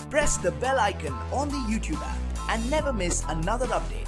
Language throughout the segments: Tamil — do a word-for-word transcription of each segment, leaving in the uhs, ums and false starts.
Press the bell icon on the YouTube app and never miss another update.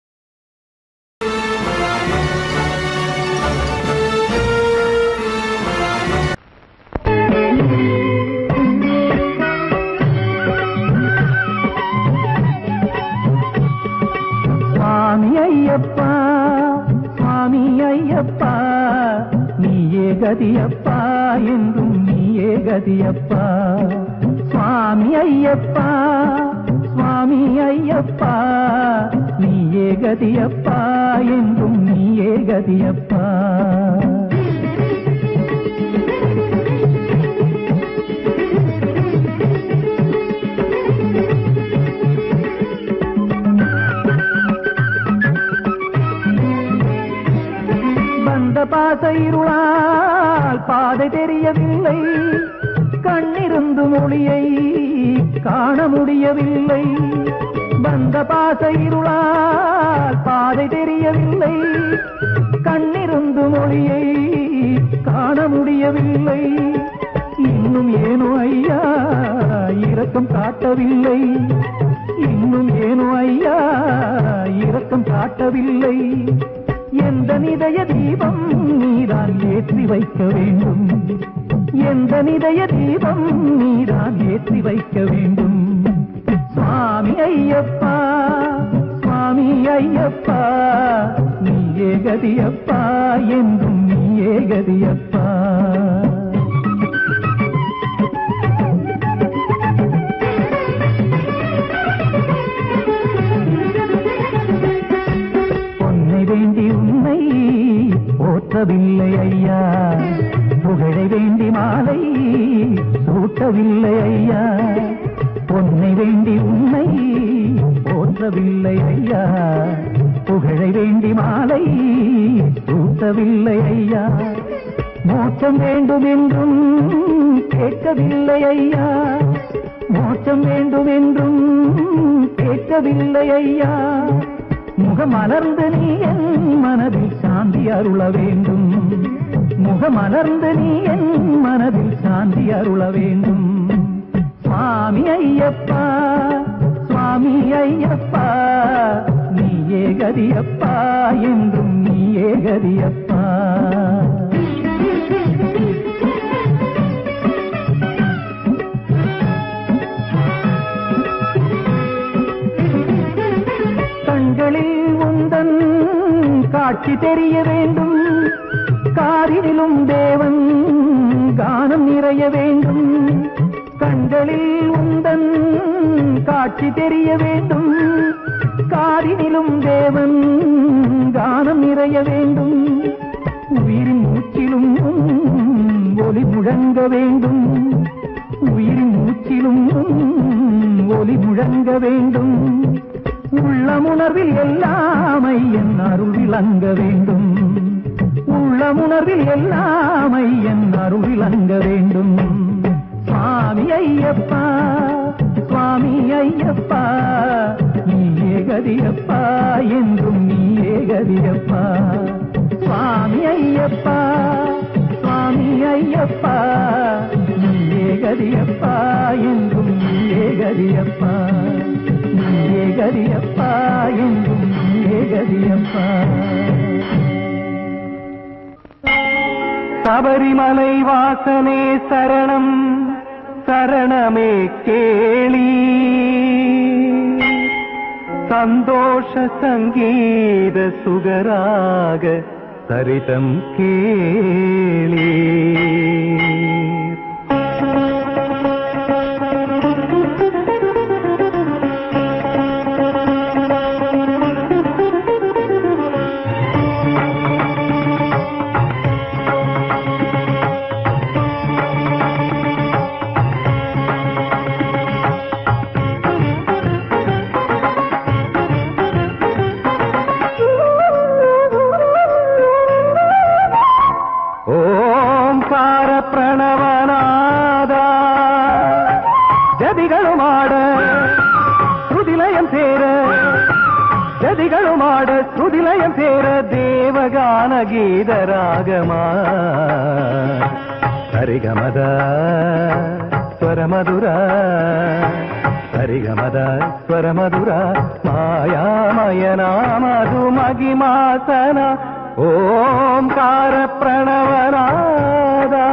Swami Ayyappa, Swami Ayyappa, Niye Gadiyappa, Endum Niye Gadiyappa. Swami Ayyappa, Swami Ayyappa, Niye Gadiyappa, Endum Niye Gadiyappa. பாச இருளால் பாதை தெரியவில்லை, கண்ணிருந்து மொழியை காண முடியவில்லை. வந்த பாச இருளால் பாதை தெரியவில்லை, கண்ணிருந்து மொழியை காண முடியவில்லை. இன்னும் ஏனோ ஐயா இரக்கம் காட்டவில்லை, இன்னும் ஏனோ ஐயா இரக்கம் காட்டவில்லை. எந்த நிதய தீபம் நீதான் ஏற்றி வைக்க வேண்டும், எந்த நிதய தீபம் நீதான் ஏற்றி வைக்க வேண்டும். சுவாமி ஐயப்பா, சுவாமி ஐயப்பா, நீயே கதியப்பா, என்றும் நீயே கதியப்பா. போற்றவில்லை ஐயா, புகழை வேண்டி மாலை சூட்டவில்லை ஐயா. பொன்னை வேண்டி உன்னை போற்றவில்லை ஐயா, புகழை வேண்டி மாலை சூட்டவில்லை ஐயா. மோட்சம் வேண்டும் என்றும் கேட்கவில்லை ஐயா, மோட்சம் வேண்டும் என்றும் கேட்கவில்லை ஐயா. முகமலர்ந்து நீ என் மனதில் சாந்தி அருள வேண்டும், முகமலர்ந்து நீ என் மனதில் சாந்தி அருள வேண்டும். சுவாமி ஐயப்பா, சுவாமி ஐயப்பா, நீயே கதியப்பா, என்றும் நீயே கதியப்பா. கண்களில் உந்தன் காட்சி தெரிய வேண்டும், காரினிலும் தேவன் கானம் நிறைய வேண்டும். கண்களில் உந்தன் காட்சி தெரிய வேண்டும், காரினிலும் தேவன் கானம் நிறைய வேண்டும். உயிரின் மூச்சிலும் ஒளி முழங்க வேண்டும், உயிரின் மூச்சிலும் ஒளி முழங்க வேண்டும். உள்ளமுணர்வில் எல்லாமை என் அருள் விளங்க வேண்டும், உள்ளமுணர்வில் எல்லாமை என் அருள் விளங்க வேண்டும். சுவாமி ஐயப்பா, சுவாமி ஐயப்பா, நீயே கதியப்பா, என்றும் நீயே கதியப்பா. சுவாமி ஐயப்பா, சுவாமி ஐயப்பா, நீயே கதியப்பா, என்றும் நீயே கதியப்பா. நீயே கதியப்பா, என்றும் நீயே கதியப்பா. சபரிமலை வாசனே சரணம், சரணமே கேளி. சந்தோஷ சங்கீத சுகராக சரிதம் கேளி. ஸ்ருதிலயம் சேர தேவகான கீதராகமா சரிகமத ஸ்வரமதுர ಸರಿಗಮದ ಸ್ವರ ಮಧುರ ಮಾಯಾಮಯನ ಮಧು ಮಗಿಮಾಸನ ಓಂಕಾರ ಪ್ರಣವನಾದ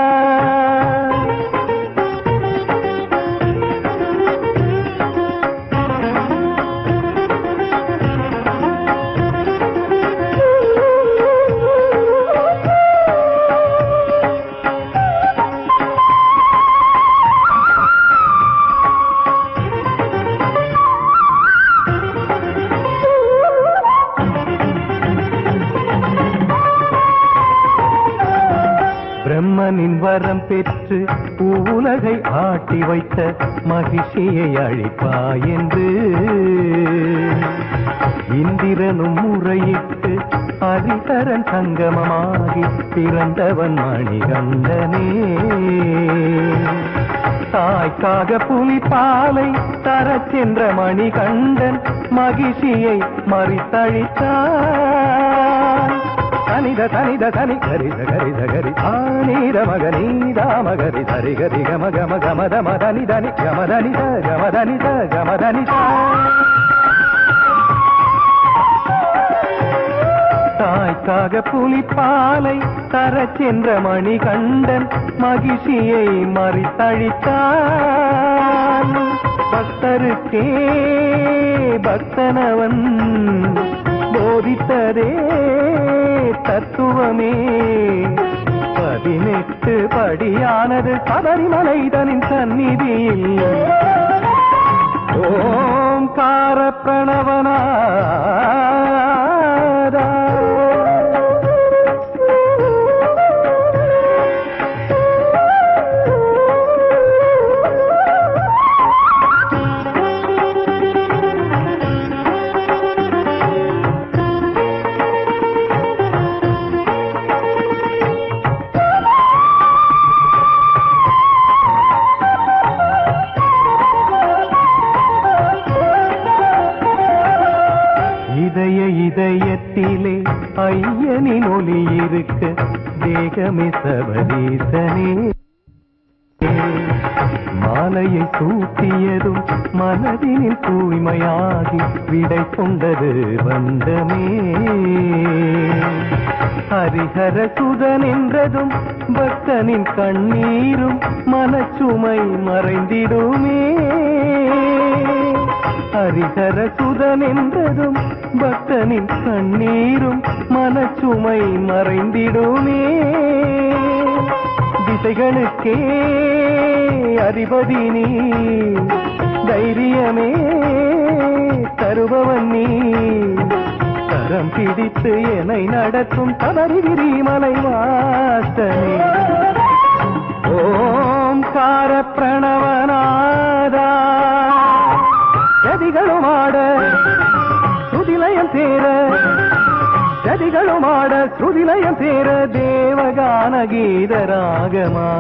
பிரம்மனின் வரம் பெற்று உலகை ஆட்டி வைத்த மகிழ்ச்சியை அழிப்பாய் என்று இந்திரனும் முறையிட்டு ஹரிஹரன் சங்கமமாகி பிறந்தவன் மணிகண்டனே. தாய்க்காக புலிப்பாலை தரச் சென்ற மணிகண்டன் மகிழ்ச்சியை மறித்தழித்தான். தனித தனித தனி கரித கரித கரி ஆனீர மகனீதா மகரி தரி கரி கம கம கமத மதனி தனி கமதனித கமதனித கமதனித. தாய்க்காக புலிப்பாலை தரச் சென்ற மணிகண்டன் மகிழ்ச்சியை மறித்தழித்தான். பக்தருக்கே பக்தனவன் போதித்ததே தத்துவமே. பதினெட்டு படியானது சபரிமலைதனின் சந்நிதியில் ஓம்கார பிரணவனாதா. இதயத்திலே ஐயனின் ஒளி இருக்க தேகமே சபரீசனே. மாலையை சூட்டியதும் மனதினில் தூய்மையாகி விடை கொண்டது வந்தமே. ஹரிஹர சுதன் என்றதும் பக்தனின் கண்ணீரும் மனச்சுமை மறைந்திடுமே. ஹரிஹர சுதன் என்றதும் பக்தனின் கண்ணீரும் மனச்சுமை மறைந்திடுமே. திசைகளுக்கே அதிபதி நீ, தைரியமே தருபவன் நீ. கரம் பிடித்து என்னை நடத்தும் சபரிகிரி மலை வாசனே. ஓம்கார பிரணவனாதா. ஜதிகளுமாட ஸ்ருதிலயம் சேர, ஜதிகளுமாட ஸ்ருதிலயம் சேர தேவகான கீதராகமா.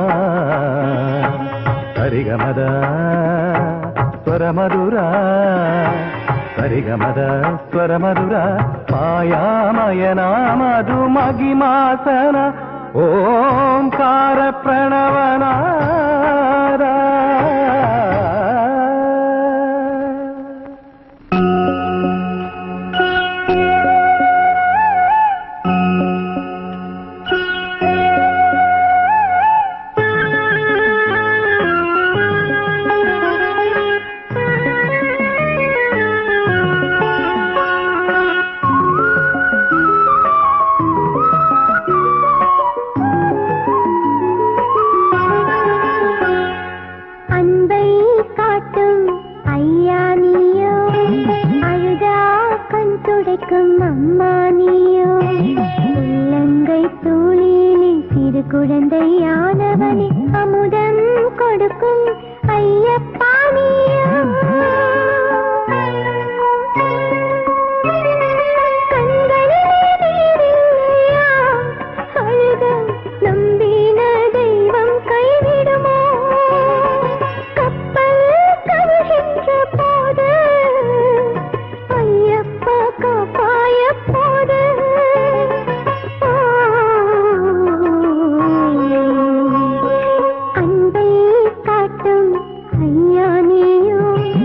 சரிகமத ஸ்வரமதுரா சரிகமத ஸ்வரமதுரா மாயாமயனா மது மகிமாசன ஓம்கார பிரணவனாதா. குழந்தையானவனே அமுதம் கொடுக்கும் ஐயப்பா நீயோ. கண்களிலே நீரில்லையா அழுத நம்பின தெய்வம் கைவிடுமோ. கப்பல் கவிழ்கின்ற போது ஐயப்பா காப்பாய போது. அன்பை காட்டும் ஐயா நீயோ.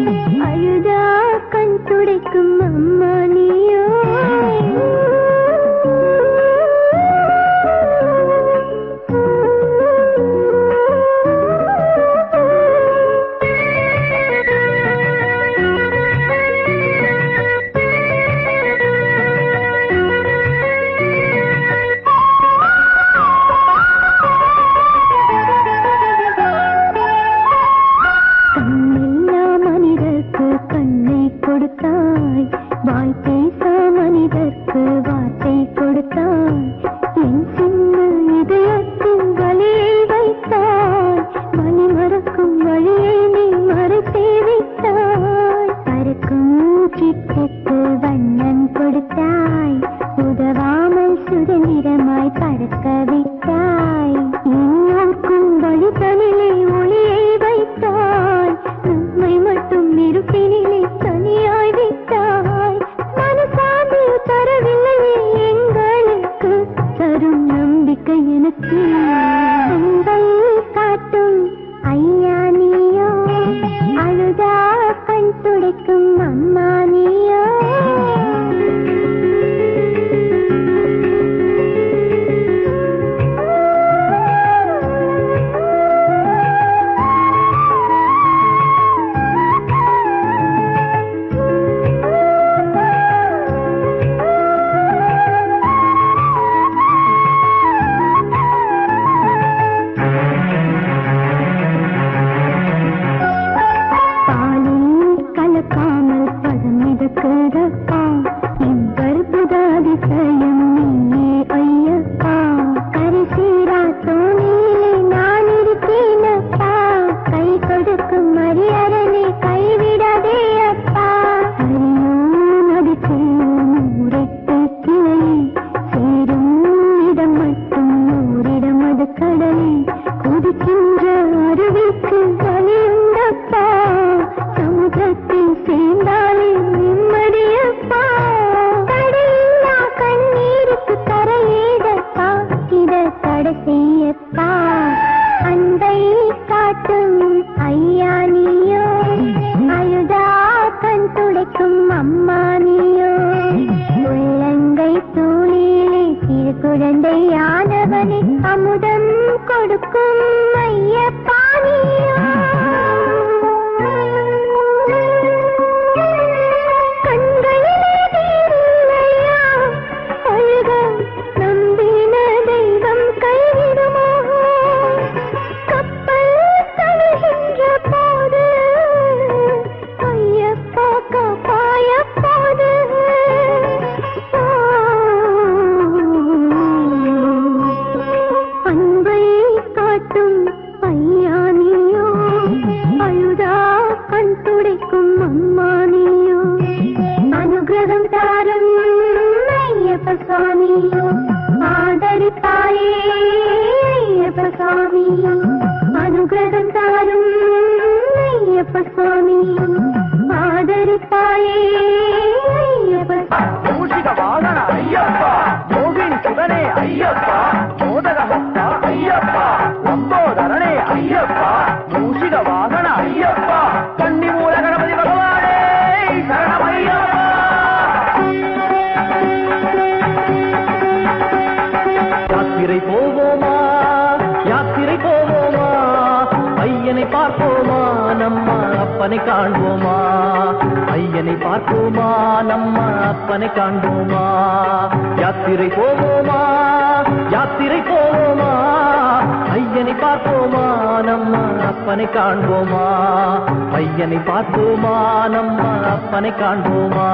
ஹரிஹரனை கைவிடாதே அப்பா. நதி செல்லும் ஊரெட்டு கிளை சேரும் இடம் மட்டும் ஓரிடம் அது கடலை குதிக்கின்ற அருவிக்கு வலியுண்டப்பா. சமுத்திரத்தில் சேர்ந்தாலே நிம்மதியப்பா. தடையில்லா கண்ணீருக்கு கரையேதப்பா. இத தடை செய்யப்பா. அன்பை காட்டும் ஐயா நீயோ, அழுதா கண் துடைக்கும் அம்மா நீயோ. உள்ளங்கை தூளிலே சிறு குழந்தை ஆனவனே அமுதம் கொடுக்கும் ஐயப்பா நீயோ. கண்களிலே நீரில்லையா அழுக நம்பின தெய்வம் கைவிடுமோ. கப்பல் தழுகின்ற போது ஐயப்பா காப்பாய போது. அன்பை காட்டும் ஐயா நீயோ, அழுதா கண் துடைக்கும் அம்மா நீயோ. அனுகிரகம் தாரும் ஐயப்ப சுவாமியோ, ஆதரிப்பாயே ஐயப்ப சுவாமியோ. அனுகிரகம் தாரும் ஐயப்ப சுவாமியோ, ஆதரிப்பாயே ஐயப்ப சுவாமி. மூஷிக வாகன ஐயப்பா, யோகின் சுதனே ஐயப்பா, மோதக ஹஸ்தா ஐயப்பா, லம்போதரனே ஐயப்பா, மூஷிக வாகன ஐயப்பா, கன்னி மூல கணபதி பகவானே சரணம் ஐயப்பா. யாத்திரை போவோமா, யாத்திரை போவோமா, ஐயனை பார்ப்போமா, நம்ம அப்பனை காண்போமா. ஐயனை பார்ப்போமா, நம்ம அப்பனை காண்போமா. யாத்திரை போவோமா, யாத்திரை போவோமா, ஐயனை பார்ப்போமா, நம்ம அப்பனை காண்போமா. ஐயனை பார்ப்போமா, நம்ம அப்பனை காண்போமா.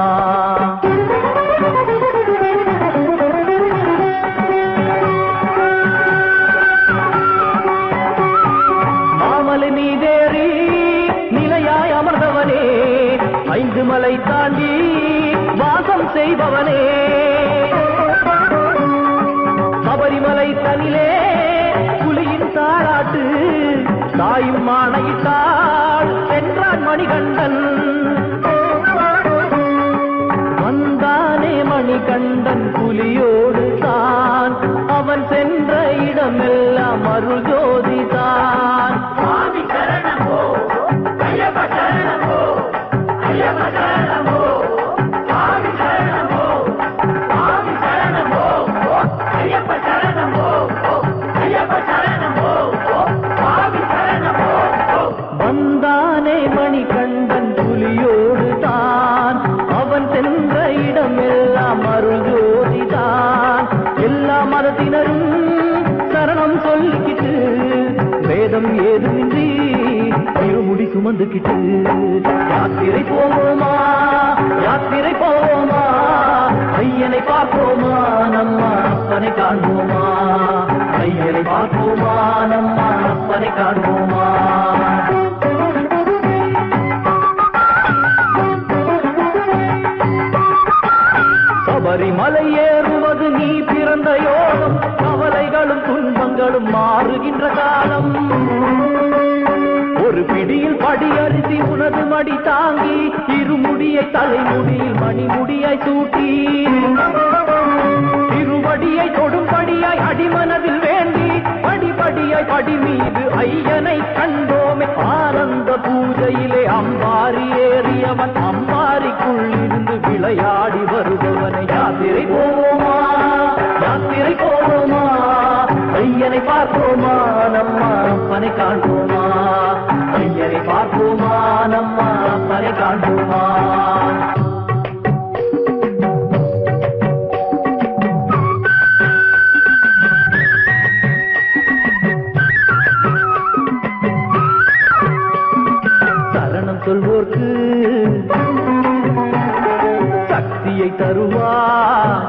மாமலை நீதேறி நிலையாய் அமர்ந்தவனே, ஐந்து மலை தாண்டி வாசம் செய்பவனே. சபரிமலை தனிலே புலியின் தாளாட்டு தாயும் மானையிட்டாள் என்றான் மணிகண்டன். வந்தானே மணிகண்டன் புலியோடு தான், அவன் சென்ற இடமெல்லாம் அருள் ஜோதிதான். சுவாமி சரணமோ ஐயப்ப சரணமோ, ஐயப்ப சரணமோ, சுவாமி சரணமோ, சுவாமி சரணமோ, ஐயப்ப சரணமோ, ஐயப்ப சரணமோ, சுவாமி சரணமோ. வந்தானே மணிகண்டன் புலியோடு தான், அவன் சென்ற இடமெல்லாம் அருள் ஜோதிதான். எல்லா மதத்தினரும் சரணம் சொல்லிக்கிட்டு, வேதம் ஏதுமின்றி இருமுடி சுமந்துக்கிட்டு. யாத்திரை போவோமா, யாத்திரை போவோமா, ஐயனை பார்ப்போமா, நம்ம அப்பனை காண்போமா. ஐயனை பார்ப்போமா, நம்ம அப்பனை காண்போமா. சபரிமலை ஏறுவது நீ பிறந்த யோகம், கவலைகளும் துன்பங்களும் மாறுகின்ற காலம். ஒரு பிடியில் படியரிசி உனது மடி தாங்கி, இருமுடியை தலைமுடியில் மணிமுடியாய் சூட்டி, திருவடியை தொடும்படியாய் அடிமனதில் வேண்டி, படிப்படியாய் படி மீது ஐயனை கண்டோமே. ஆனந்த பூஜையிலே அம்பாரி ஏறியவன், அம்பாரிக்குள் இருந்து விளையாடி வருபவனை. யாத்திரை போவோமா, யாத்திரை போவோமா, ஐயனை பார்ப்போமா, நம்ம அப்பனை காண்போமா. ஐயனை பார்ப்போமா, நம்ம அப்பனை காண்போமா. சரணம் சொல்வோர்க்கு சக்தியை தருவார்,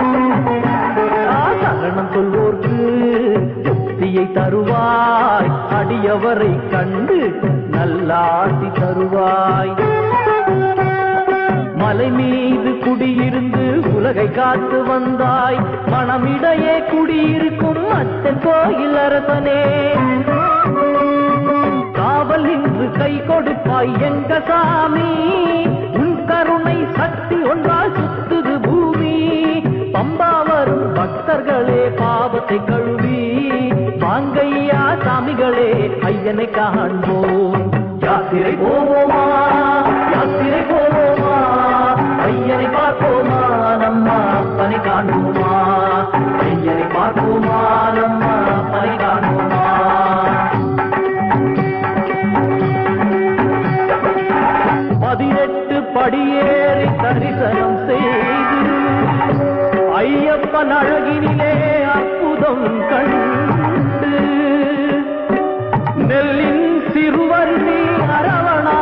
சரணம் சொல்வோர்க்கு சக்தியை தருவாய். அடியவரை கண்டு நல்லாசி தருவாய். மலை மீது குடியிருந்து உலகை காத்து வந்தாய். மனமிடையே குடியிருக்கும் அச்சன் கோயில் அரசனே, காவல் நின்று கை கொடுப்பாய் எங்க சாமி. உன் கருணை சக்தி ஒன்றால் சுத்துது பூமி. பம்பா வரும் பக்தர்களே பாவத்தை கழுவி வாங்கையா சாமிகளே ஐயனை காண்போம். யாத்திரை போவோமா, யாத்திரை போவோமா, ஐயனை பார்ப்போமா, நம்ம அப்பனை காண்போமா. ஐயனை பார்ப்போமா, நம்ம அப்பனை காண்போமா. பதினெட்டு படியேறி தரிசனம் செய்து ஐயப்பன் அழகினிலே அற்புதம் கண்டு நெல்லின் சிறுவருதி அரவணா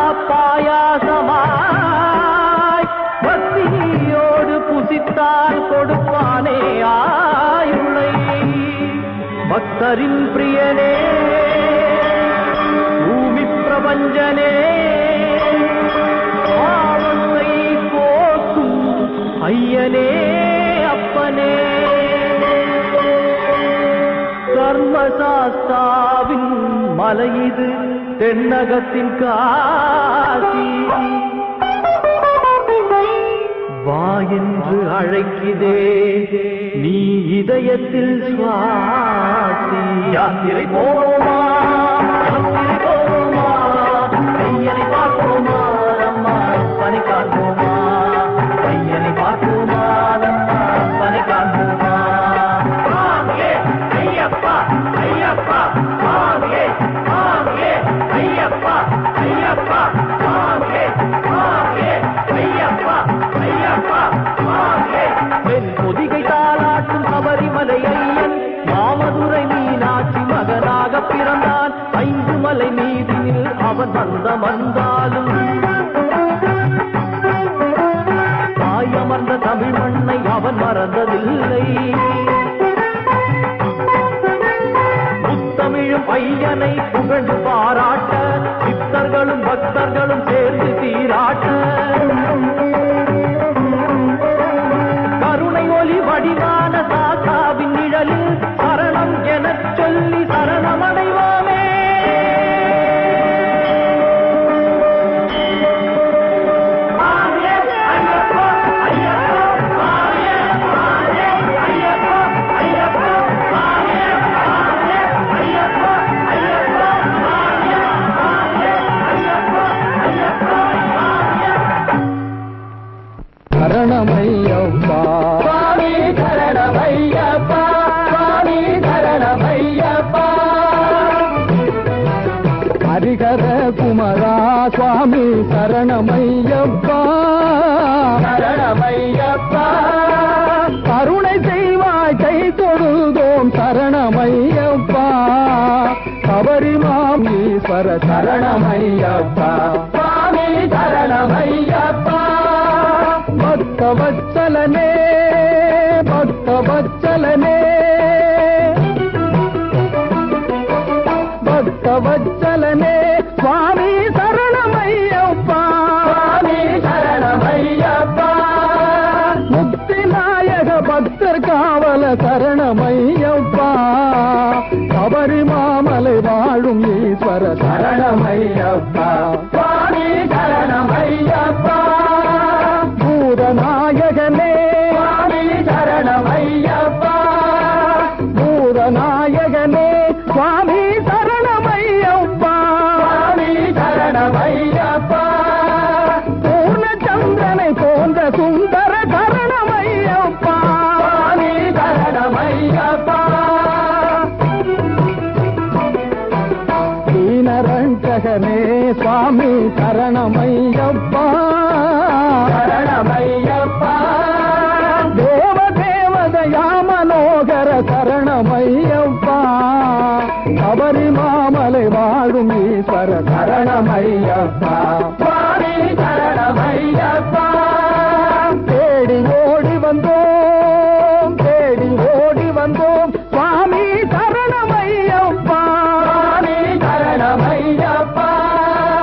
பாயாசமாய் பக்தியோடு புசித்தால் கொடுப்பானே ஆயுளை. பக்தரின் பிரியனே, பூமி பிரபஞ்சனே, பாவத்தை போக்கும் ஐயனே அப்பனே. கர்மசாஸ்தாவின் மலையிது தென்னகத்தின் காசி. வா என்று அழைக்குதே நீ இதயத்தில் சுவாசி. யாத்திரை போவோமா, யாத்திரை போவோமா, ஐயனை பார்ப்போமா, நம்ம அப்பனை காண்போமா. ஐயனை பார்ப்போமா, நம்ம அப்பனை காண்போமா. ஐயப்பா ஐயப்பா மாமியே, மாமியே ஐயப்பா ஐயப்பா மாமியே, மாமியே ஐயப்பா ஐயப்பா மாமியே. பெண் பொதிகை தாளாட்டும் சபரிமலை ஐயன் மாமதுரை மீனாட்சி மகனாக பிறந்தான். ஐந்து மலை மீதினில் அவன் வந்த வந்தாலும் தாயமர்ந்த தமிழ் மண்ணை அவன் மறந்ததில்லை. முத்தமிழும் ஐயனை புகழ்ந்து பாராட்ட சித்தர்களும் பக்தர்களும் சேர்ந்து சீராட்ட கருணை ஒளி வடிவான சாசாவின் நிழலில் சரணம் எனச் சொல்லி சரணமடைவோமே. சரணமையப்பா சுவாமி, சரணமையப்பா சுவாமி, சரணமையப்பா. ஹரிஹர குமரா சுவாமி சரணமையப்பா, சரணமையப்பா. கருணை செய்வாய் கை தொழுதோம் சரணமையப்பா. சபரிமாமீஸ்வர சரணமையப்பா சுவாமி, சரணமையப்பா. பக்த வத்சலனே, பக்த வத்சலனே, பக்த வத்சலனே சுவாமி சரணமையப்பா, சுவாமி சரணமையப்பா. முக்தி நாயக பக்தர் காவல சரணமையப்பா. சபரிமாமலை வாழும் ஈஸ்வர சரணமையப்பா, சுவாமி சரணமையப்பா. பூதநாயகனே சுவாமி சரணமையப்பா, பூதநாயகனே சுவாமி சரணமையப்பா, சுவாமி சரணமையப்பா. பூர்ணச்சந்திரனை போன்ற சுந்தர சரணமையப்பா, சுவாமி சரணமையப்பா. தீனரண்டகனே சுவாமி சரணமையப்பா, சரணமையப்பா. தேவ தேவதயா மனோகர சரணமையப்பா. சபரிமாமலை வாழும் ஈஸ்வர சரணமையப்பா, சுவாமி சரணமையப்பா. தேடி ஓடி வந்தோம், தேடி ஓடி வந்தோம் சுவாமி சரணமையப்பா, சுவாமி சரணமையப்பா.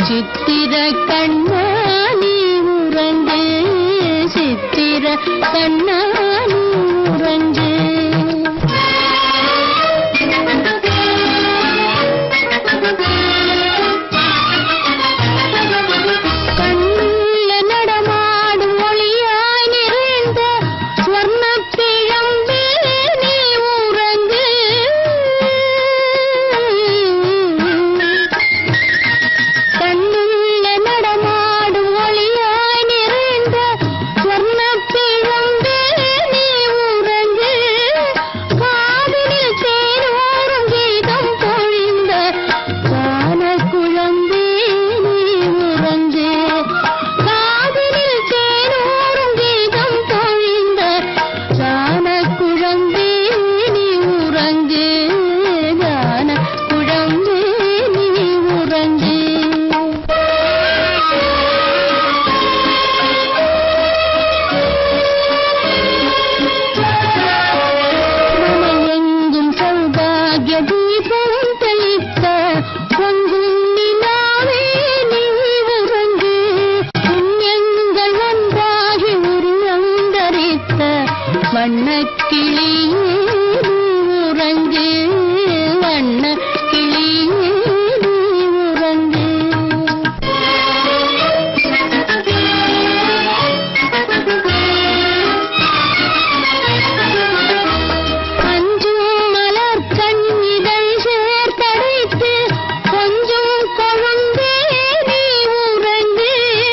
சித்திர கண்ணா நீ உறங்கு சித்திர கண்ணா நீ உறங்கு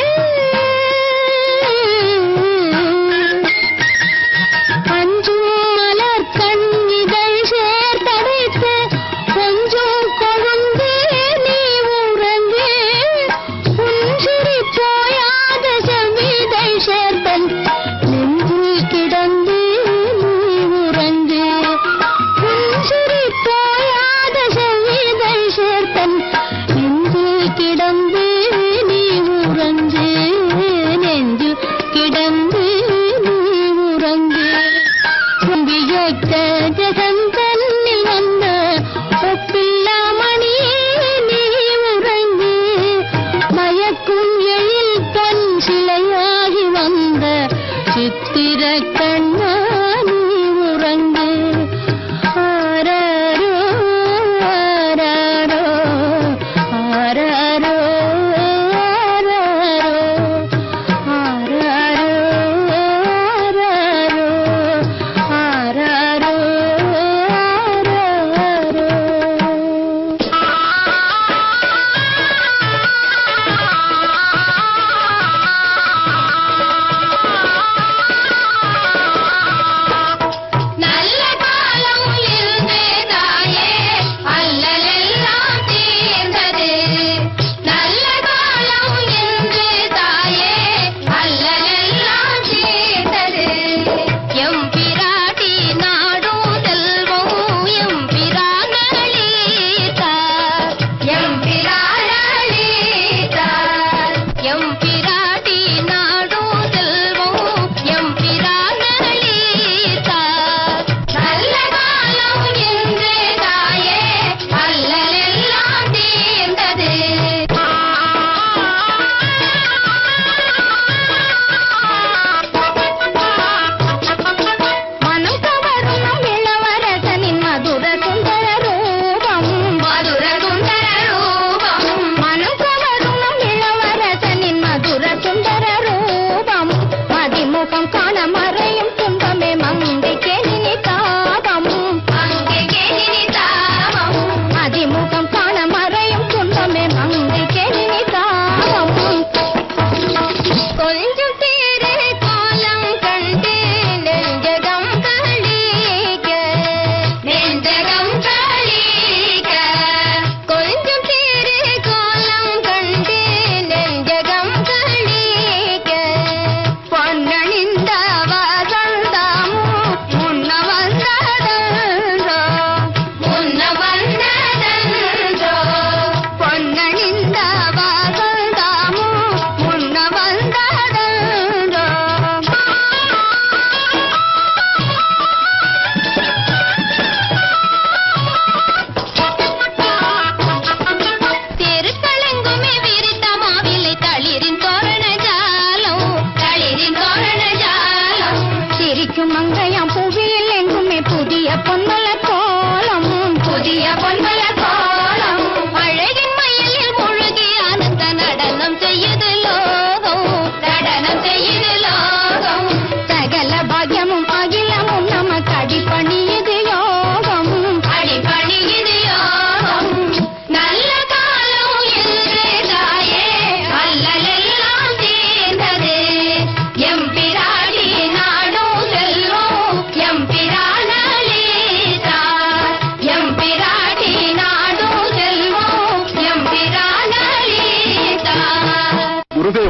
அஞ்சும்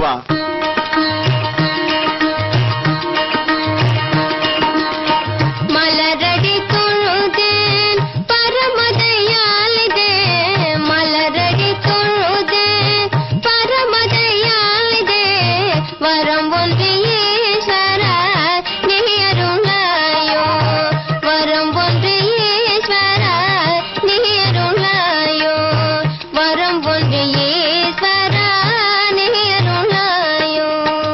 வா. மலரடி தொழுதேன் பரமதையாலிதே, மலரடி தொழுதேன் பரமதையாலிதே, வரம் ஒன்று ஈஸ்வரா நீ அருளாயோ, வரம் ஒன்று ஈஸ்வரா நீ அருளாயோ, வரம் ஒன்று ஈஸ்வரா நீ அருளாயோ.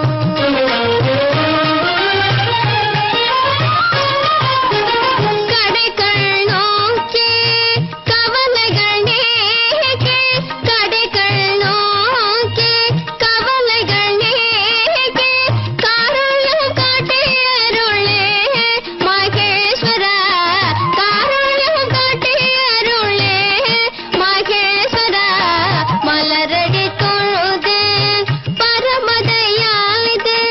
கடைகள் நோக்கி கவலைகள் நீக்கி, கடைகள் நோக்கி கவலைகள் நீக்கி, காருண்யம் காட்டி அருளே மகேஸ்வரா, காருண்யம் காட்டி அருளே மகேஸ்வரா, மலரடி தொழுதேன் பரமதையாலிதே.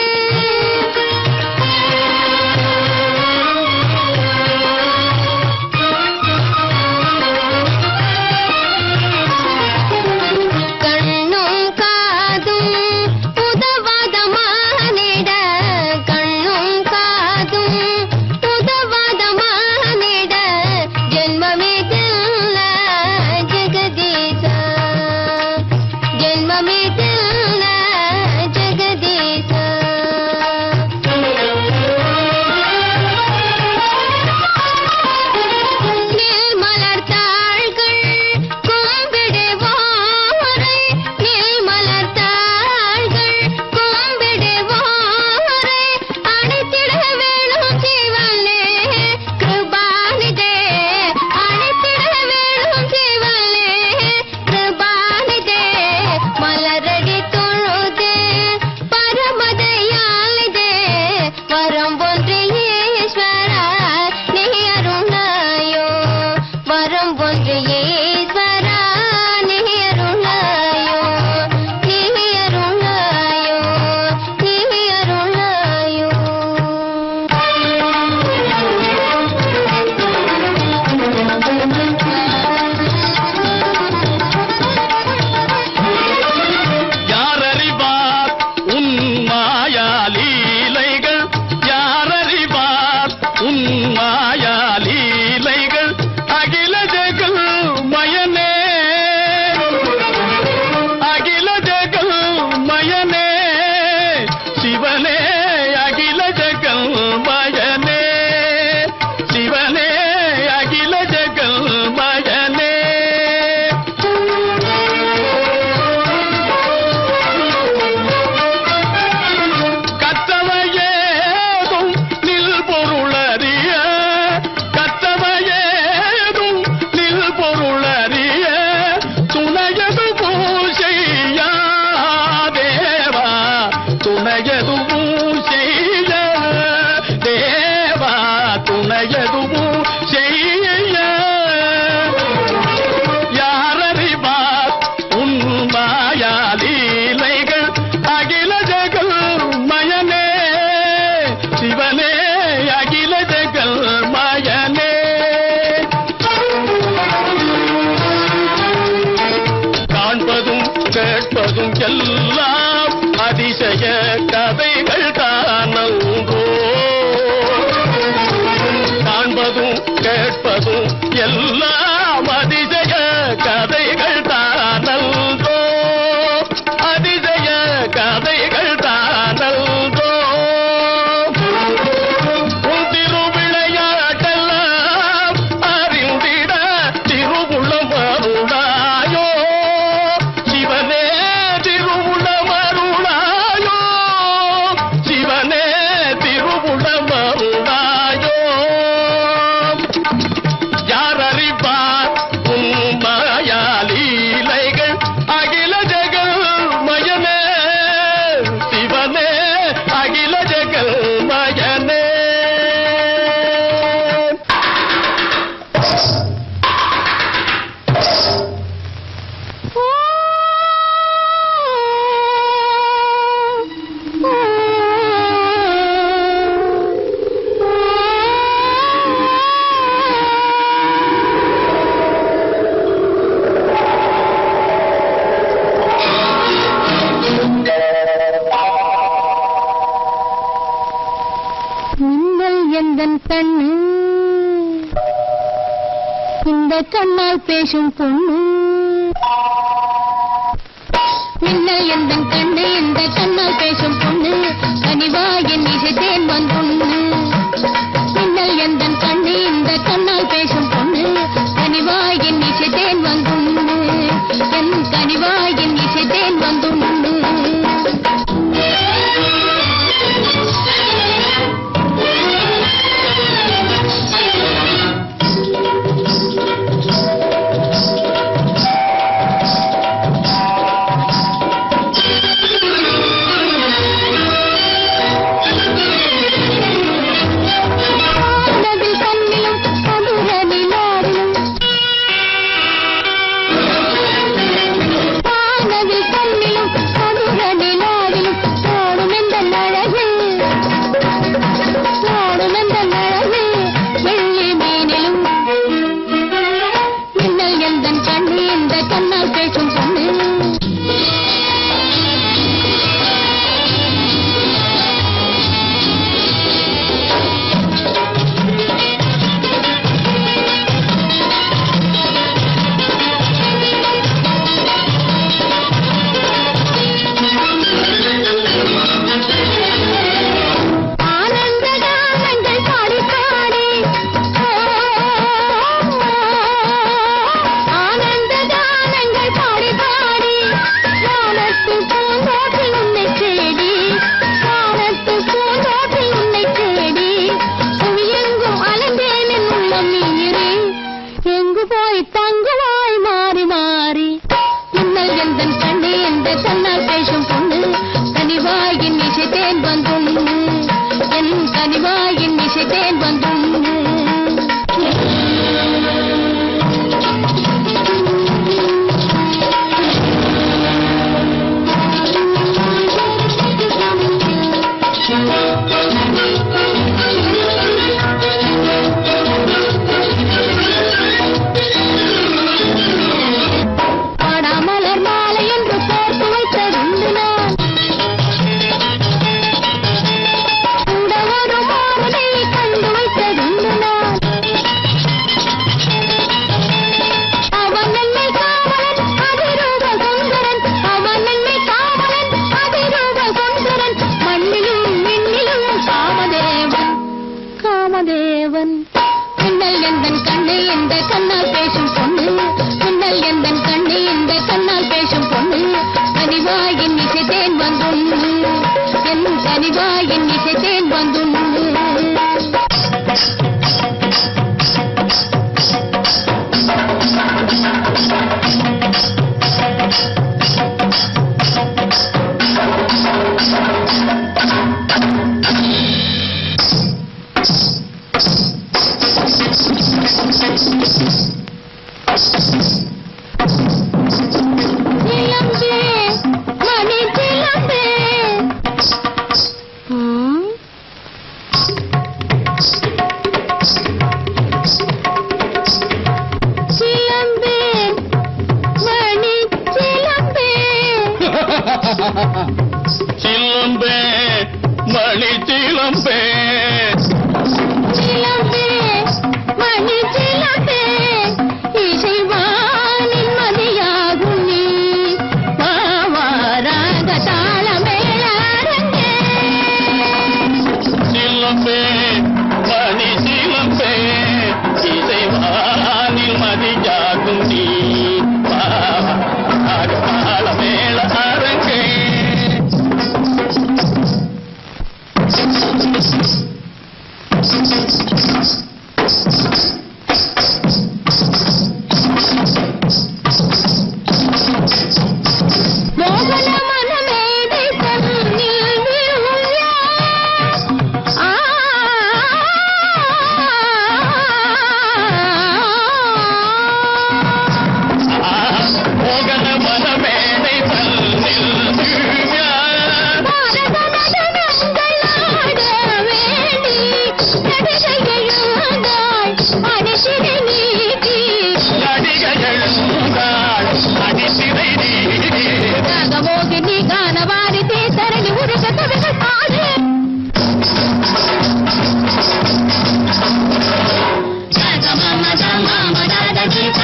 கண்ணும் காதும் உதவாத மானிட, கண்ணும் காதும் உதவாத மானிட, ஜென்மமிதில்ல ஜெகதீசா, ஜென்மமிதில்ல ஜெகதீசா. நெல் மலர்த்தாள்கள் கும்பிடுவோரை, நெல் மலர்த்தாள்கள் கும்பிடுவோரை, அணைத்திட வேணும் சிவனே கிருபாநிதே, அணைத்திட வேணும் சிவனே கிருபாநிதே, மலரடி தொழுதேன் பரமதையாலிதே, வரம் ஒன்று ஈஸ்வரா நீ அருளாயோ, வரம் ஒன்று ஈஸ்வரா நீ அருளாயோ, நீ அருளாயோ, நீ அருளாயோ. யாரறிவார் உன் மாயா லீலைகள், யாரறிவார் உன் மாயா லீலைகள், அகில ஜெகல் மயனே, அகில ஜெகல் மயனே, சிவனே அகில ஜெகல் மயனே, சிவனே அகில ஜெகல் மயனே. கற்றவையேதும் நில் பொருளறிய, கற்றவையேதும் நில் பொருளறிய, துணையது பூசையா தேவா, துணையது பூசைய தேவா, துணையது பூசைய. யாரறிவார் உன் மாயா லீலைகள், அகில ஜெகல் மயனே, சிவனே அகில ஜெகல் மயனே. காண்பதும் கேட்பதும் எல்லாம் அதிசய கதைகள் தானன்றோ, காண்பதும் கேட்பதும் எல்லாம் அதிசய கதைகள் தானன்றோ, அதிசய கதைகள் தானன்றோ. உன் திருவிளையாட்டெல்லாம் அறிந்திட திருவுளம் அருளாயோ, சிவனே திருவுளம் அருளாயோ, சிவனே திருவுளம் அருளாயோ. யாரறிவார் கண்ணால் பேசும் பொண்ணு மின்னல் எந்த கண்ணு இந்த கண்ணால் பேசும் பொண்ணு கனிவாயின் இசைத்தேன் வந்துண்ணு மின்னல் எந்த கண்ணு இந்த கண்ணால் பேசும் பொண்ணு கனிவாயின் இசைத்தேன் வந்துண்ணு என் கனிவாயின் இசைத்தேன் வந்துண்ணு சிலம்பே மணி சிலம்பே சிலம்பே மணி சிலம்பே இசைவானின் மதியாகும் நீ பாவாராக தாளமேளரங்கே சிலம்பே மணி சிலம்பே இசைவானில் மதியாகும் நீ பாவாராக தாளமேளரங்கே மோகன மனமேதை தன்னில் விழுயா ஆ மோகன மனமேதை தன்னில் விழுயா பாரத மதனங்கள் ஆட வேண்டி நடிகையெழுந்தாள் அடிசிறை நீக்கி நடிகையெழுந்தாள் அடிசிறை நீக்கி நாகமோகினி கானவாரிதி தரணி உருக கவிகள் பாடு நாகமம தமம தாதகி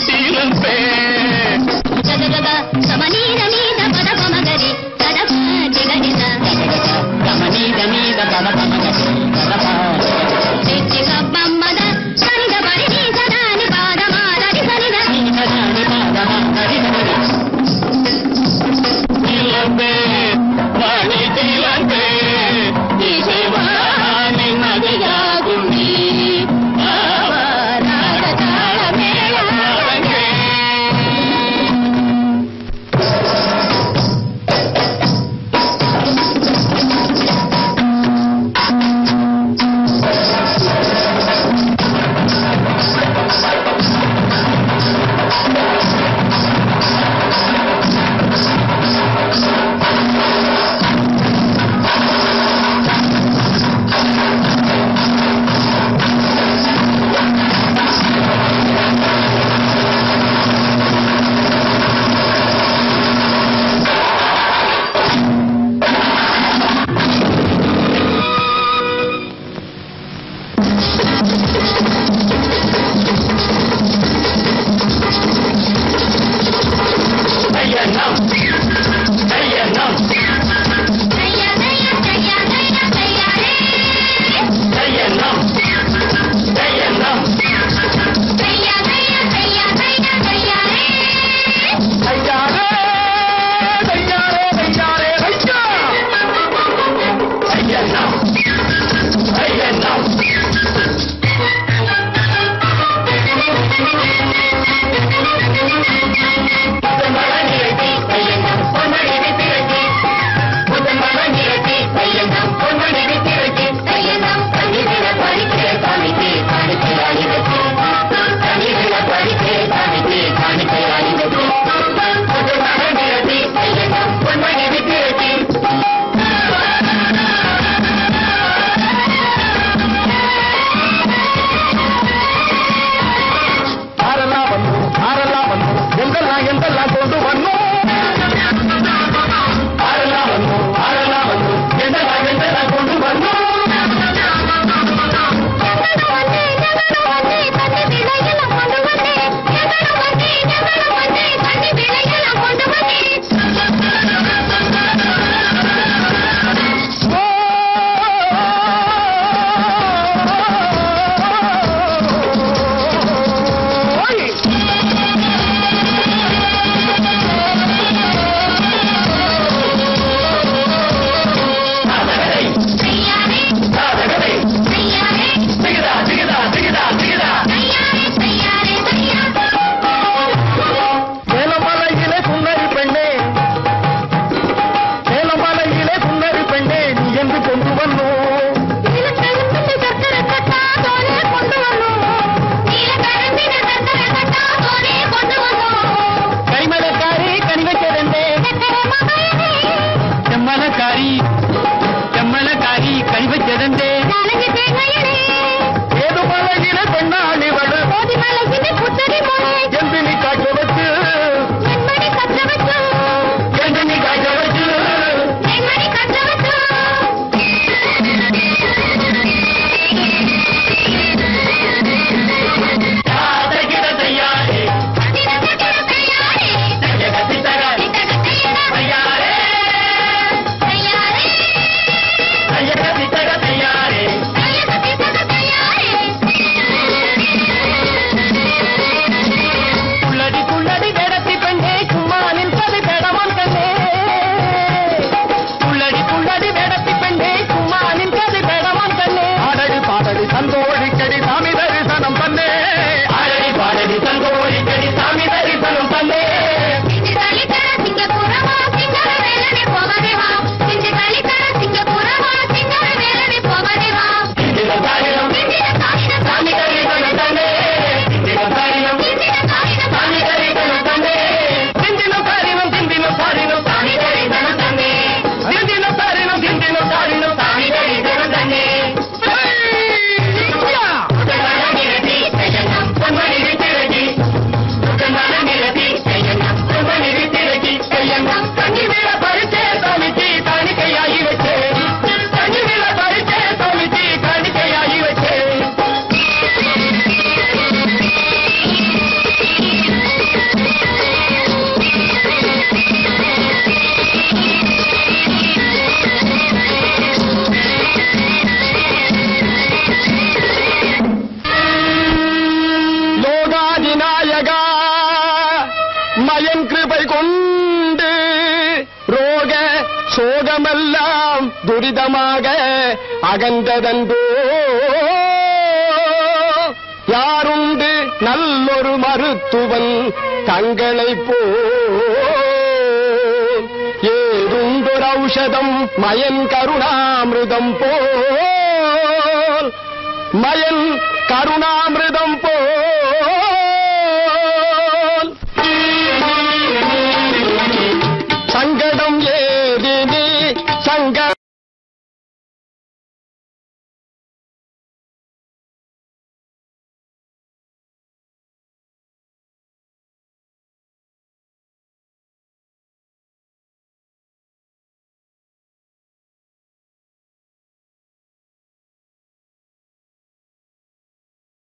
திறம்பே ಗಗಗಗ ಸಮನೀದ ನೀದ ಪದ ಪಮಗರಿ ಪದ ಪಾಟಿ ಗರಿಸ ಗಮನೀದ ನೀದ ಪದ ಪಮಗರಿ ಪದ ಪಾಟಿ ಬಮ್ಮದ ಸನಿದ ಬರಿ ನೀದ ದಾನಿ ಪಾದ ಮಾದರಿ ಸನಿದ ದಾನಿ ಪಾದ ಮಾದರಿ திறம்பே வாணி திறம்பே இசைவாணி நதியாகும் நீ ராகதாள மேள ஆரங்கே மயன் கிருபை கொண்டு ரோக சோகமெல்லாம் துரிதமாக அகன்றதன்றோ யாருண்டு நல்லொரு மருத்துவன் தங்களைப் போல் ஏதுண்டொரு ஔஷதம் மயன் கருணாமிருதம் போல் மயன் கருணாமிருதம் போல்